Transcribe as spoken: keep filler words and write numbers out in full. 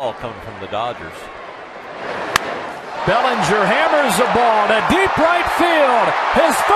Ball coming from the Dodgers. Bellinger hammers the ball to deep right field. His